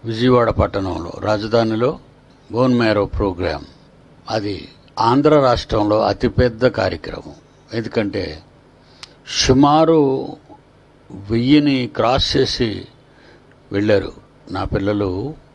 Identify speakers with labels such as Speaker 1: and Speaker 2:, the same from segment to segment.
Speaker 1: విజయవాడ పట్టణంలో రాజధానిలో bone marrow programme. అది ఆంధ్ర రాష్ట్రంలో అతిపెద్ద కార్యక్రమం. ఎందుకంటే సుమారు 1000ని క్రాస్ చేసి వెళ్ళారు నా పిల్లలు.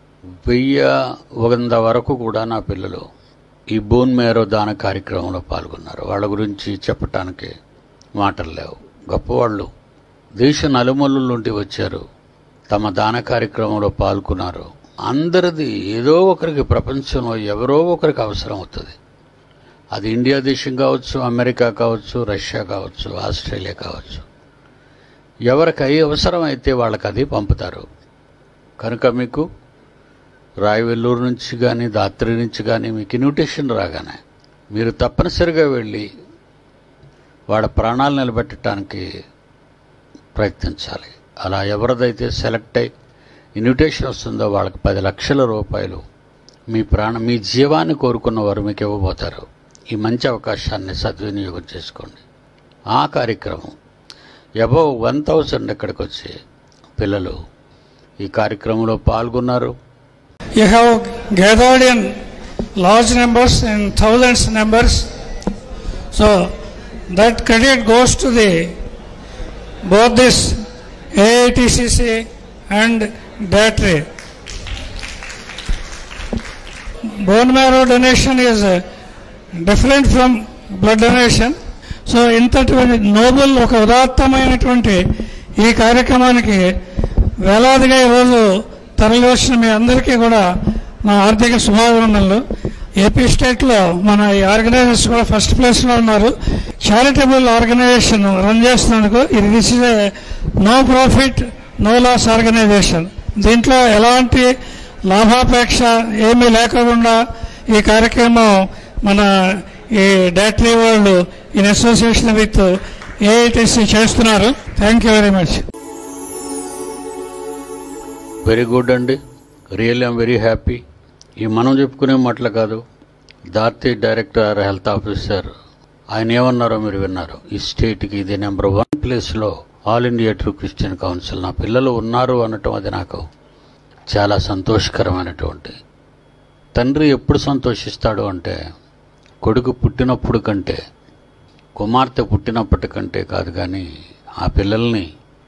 Speaker 1: 1100 వరకు కూడా నా పిల్లలు ఈ బోన్ మ్యారో దాన కార్యక్రమంలో పాల్గొన్నారు. వాళ్ళ గురించి చెప్పటానికి మాటలు లేవు. గొప్పవాళ్ళు దేశ నలుమూలల నుండి వచ్చారు, తమ దాన కార్యక్రమంలో పాల్గొన్నారు. అందరిది ఏదో ఒకరికి, ప్రపంచంలో ఎవరో ఒకరికి అవసరం అవుతుంది. అది ఇండియా దేశం కావచ్చు, అమెరికా కావచ్చు, రష్యా కావచ్చు, ఆస్ట్రేలియా కావచ్చు. ఎవరికి అయ్యే అవసరం అయితే వాళ్ళకి అది పంపుతారు. కనుక మీకు రాయవెల్లూరు నుంచి కానీ దాత్రి నుంచి కానీ మీకు ఇన్విటేషన్ రాగానే మీరు తప్పనిసరిగా వెళ్ళి వాళ్ళ ప్రాణాలు నిలబెట్టడానికి ప్రయత్నించాలి. అలా ఎవరిదైతే సెలెక్ట్ అయ్యి ఇన్విటేషన్ వస్తుందో వాళ్ళకి 10 లక్షల రూపాయలు మీ జీవాన్ని కోరుకున్న వారు మీకు ఇవ్వబోతారు. ఈ మంచి అవకాశాన్ని సద్వినియోగం చేసుకోండి. ఆ కార్యక్రమం అబౌవ్ 1000 ఇక్కడికి వచ్చి పిల్లలు ఈ కార్యక్రమంలో పాల్గొన్నారు.
Speaker 2: You have gathered in large numbers, in thousands numbers. So that credit goes to both this AITCC and DATRE. Bone marrow donation is different from blood donation. So ఇంతటువంటి నోబెల్, ఒక ఉదాత్తమైనటువంటి ఈ కార్యక్రమానికి వేలాదిగా ఈరోజు తరలి వచ్చిన మీ అందరికీ కూడా నా ఆర్థిక శుభాభినందనలు. ఏపీ స్టేట్లో మన ఈ ఆర్గనైజర్స్ కూడా ఫస్ట్ ప్లేస్లో ఉన్నారు. చారిటబుల్ ఆర్గనైజేషన్ రన్ చేస్తున్నందుకు this is a no profit no loss organization. దీంట్లో ఎలాంటి లాభాపేక్ష ఏమీ లేకుండా ఈ కార్యక్రమం మన ఈ డాట్రీ వాళ్ళు ఇన్ అసోసియేషన్ విత్ ఏఐటిసి చేస్తున్నారు. Thank you very much.
Speaker 1: Very good అండి. Really I'm very happy. ఈ మనం చెప్పుకునే మాటలు కాదు. దార్తి డైరెక్టర్ హెల్త్ ఆఫీసర్ ఆయన ఏమన్నారో మీరు విన్నారు. ఈ స్టేట్కి ఇది నెంబర్ 1 ప్లేస్లో all India true Christian council నా పిల్లలు ఉన్నారు అనటం అది నాకు చాలా సంతోషకరమైనటువంటి. తండ్రి ఎప్పుడు సంతోషిస్తాడు అంటే కొడుకు పుట్టినప్పుడు కంటే, కుమార్తె పుట్టినప్పటికంటే కాదు, కానీ ఆ పిల్లల్ని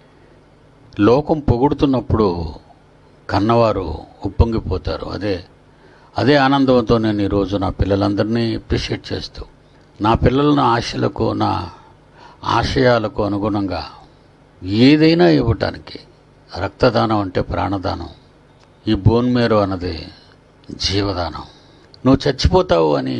Speaker 1: లోకం పొగుడుతున్నప్పుడు కన్నవారు ఉప్పొంగిపోతారు. అదే ఆనందంతో నేను ఈరోజు నా పిల్లలందరినీ అప్రిషియేట్ చేస్తూ నా పిల్లల ఆశలకు, నా ఆశయాలకు అనుగుణంగా ఏదైనా ఇవ్వటానికి, రక్తదానం అంటే ప్రాణదానం, ఈ బోన్ మ్యారో అన్నది జీవదానం. నువ్వు చచ్చిపోతావు అని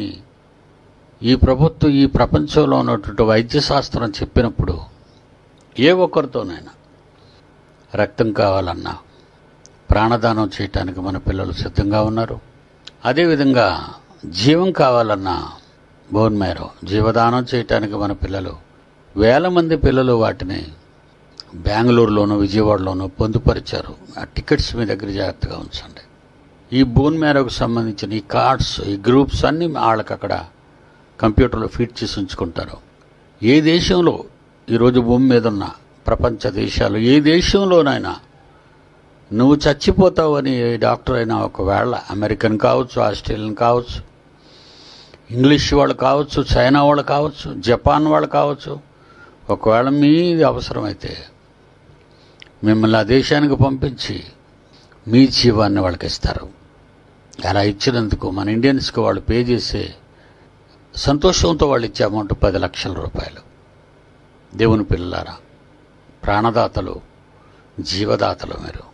Speaker 1: ఈ ప్రభుత్వం, ఈ ప్రపంచంలో ఉన్నటువంటి వైద్యశాస్త్రం చెప్పినప్పుడు ఏ ఒక్కరితోనైనా రక్తం కావాలన్నా ప్రాణదానం చేయటానికి మన పిల్లలు సిద్ధంగా ఉన్నారు. అదేవిధంగా జీవం కావాలన్నా బోన్ మ్యారో జీవదానం చేయటానికి మన పిల్లలు, వేల మంది పిల్లలు వాటిని బెంగళూరులోనూ విజయవాడలోనూ పొందుపరిచారు. ఆ టికెట్స్ మీ దగ్గర జాగ్రత్తగా ఉంచండి. ఈ బోన్ మ్యారోకు సంబంధించిన ఈ కార్డ్స్, ఈ గ్రూప్స్ అన్నీ వాళ్ళకి అక్కడ కంప్యూటర్లో ఫీడ్ చేసి ఉంచుకుంటారు. ఏ దేశంలో ఈరోజు భూమి మీద ఉన్న ప్రపంచ దేశాలు, ఏ దేశంలోనైనా నువ్వు చచ్చిపోతావు అని ఏ డాక్టర్ అయినా, ఒకవేళ అమెరికన్ కావచ్చు, ఆస్ట్రేలియన్ కావచ్చు, ఇంగ్లీష్ వాళ్ళు కావచ్చు, చైనా వాళ్ళు కావచ్చు, జపాన్ వాళ్ళు కావచ్చు, ఒకవేళ మీది అవసరమైతే మిమ్మల్ని ఆ దేశానికి పంపించి మీ జీవాన్ని వాళ్ళకి ఇస్తారు. అలా ఇచ్చినందుకు మన ఇండియన్స్కి వాళ్ళు పే చేసే సంతోషంతో వాళ్ళు ఇచ్చే అమౌంట్ 10 లక్షల రూపాయలు. దేవుని పిల్లలారా, ప్రాణదాతలు, జీవదాతలు మీరు.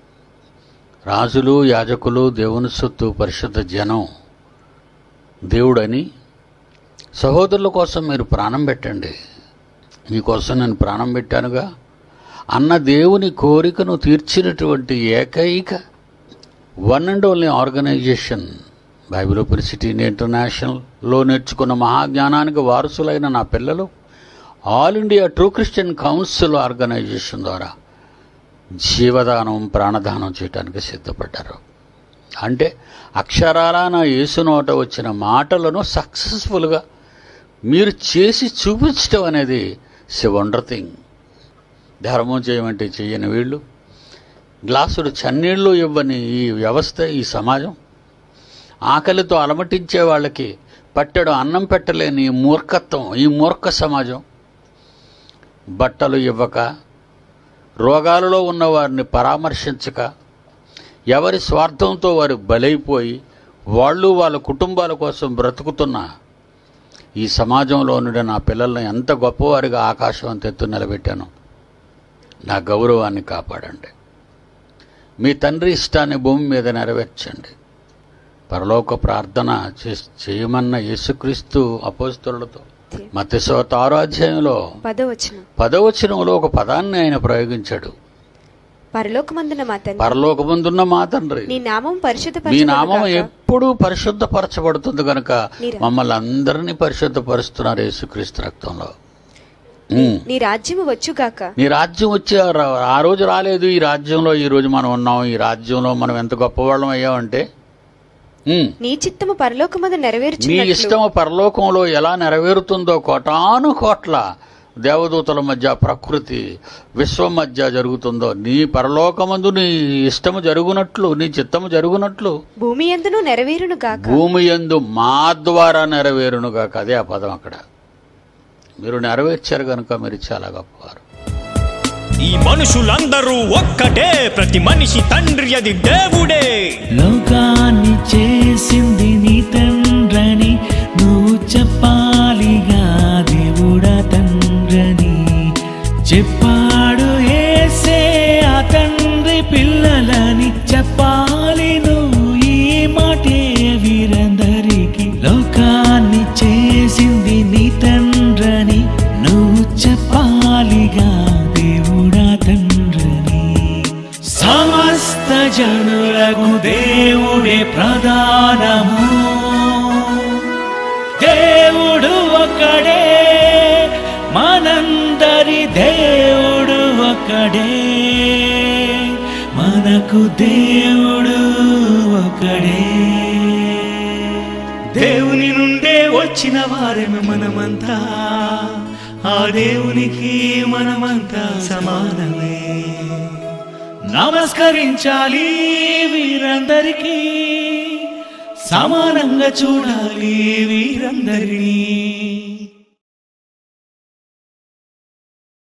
Speaker 1: రాజులు, యాజకులు, దేవుని సొత్తు, పరిశుద్ధ జనం, దేవుడని సహోదరుల కోసం మీరు ప్రాణం పెట్టండి. మీకోసం నేను ప్రాణం పెట్టానుగా అన్న దేవుని కోరికను తీర్చినటువంటి ఏకైక one and only organization Bible university ఇంటర్నేషనల్లో నేర్చుకున్న మహాజ్ఞానానికి వారసులైన నా పిల్లలు all India true Christian council organization ద్వారా జీవదానం, ప్రాణదానం చేయడానికి సిద్ధపడ్డారు. అంటే అక్షరాల నా యేసు నోట వచ్చిన మాటలను సక్సెస్ఫుల్గా మీరు చేసి చూపించడం అనేది వండర్ థింగ్. ధర్మం చేయమంటే చేయని వీళ్ళు గ్లాసుడు చన్నీళ్ళు ఇవ్వని ఈ వ్యవస్థ, ఈ సమాజం, ఆకలితో అలమటించే వాళ్ళకి పట్టెడు అన్నం పెట్టలేని ఈ మూర్ఖత్వం, ఈ మూర్ఖ సమాజం, బట్టలు ఇవ్వక, రోగాలలో ఉన్న వారిని పరామర్శించక, ఎవరి స్వార్థంతో వారు బలైపోయి వాళ్ళు వాళ్ళ కుటుంబాల కోసం బ్రతుకుతున్న ఈ సమాజంలో నుండి నా పిల్లల్ని ఎంత గొప్పవారిగా ఆకాశం అంత ఎత్తు నిలబెట్టాను. నా గౌరవాన్ని కాపాడండి. మీ తండ్రి ఇష్టాన్ని భూమి మీద నెరవేర్చండి. పరలోక ప్రార్థన చేయమన్న యేసుక్రీస్తు అపోస్తలులతో మత్తయి 6వ అధ్యాయంలో 10వ వచనంలో ఒక పదాన్ని ఆయన ప్రయోగించాడు. పరలోకమందున్న మా తండ్రి, నీ నామం ఎప్పుడూ పరిశుద్ధపరచబడుతుంది కనుక మమ్మల్ని అందరినీ పరిశుద్ధపరుస్తున్నారు యేసుక్రీస్తు రక్తంలో.
Speaker 3: నీ రాజ్యం వచ్చుగాక.
Speaker 1: నీ రాజ్యం వచ్చే ఆ రోజు రాలేదు. ఈ రాజ్యంలో ఈ రోజు మనం ఉన్నాం. ఈ రాజ్యంలో మనం ఎంత గొప్పవాళ్ళం అయ్యామంటే,
Speaker 3: నీ చిత్తము పరలోకమందు నెరవేర్చు.
Speaker 1: నీ ఇష్టము పరలోకంలో ఎలా నెరవేరుతుందో కోటాను కోట్ల దేవదూతల మధ్య, ప్రకృతి విశ్వం మధ్య జరుగుతుందో, నీ పరలోకమందు నీ ఇష్టము జరుగునట్లు, నీ చిత్తము జరుగునట్లు
Speaker 3: భూమి యందును నెరవేరును గాక.
Speaker 1: భూమి యందు మా ద్వారా నెరవేరును గాక. అదే ఆ పదం అక్కడ. మీరు నెరవేర్చారు కనుక మీరు చాలా గొప్పవారు.
Speaker 4: ఈ మనుషులందరూ ఒక్కటే, ప్రతి మనిషి తండ్రి అది దేవుడే.
Speaker 5: లోకాన్ని చేసింది నీ తండ్రని నువ్వు చెప్పాలిగా, దేవుడా తండ్రని చెప్పాడు యేసే ఆ తండ్రి పిల్లలని చెప్పాలి నువ్వు ఈ మాటే వీరందరికీ. లోకాన్ని చేసింది నీ తండ్రని నువ్వు చెప్పాలిగా, దేవుడా తండ్రని. సమస్త జనులకు దేవుడే ప్రధానము, దేవుడు ఒకడే, మనందరి దేవుడు ఒకడే, మనకు దేవుడు ఒకడే. దేవుని నుండే వచ్చిన వారేమి మనమంతా, ఆ దేవునికి మనమంతా సమానమే. నమస్కరించాలి వీరందరికీ, సమానంగా చూడాలి వీరందరినీ.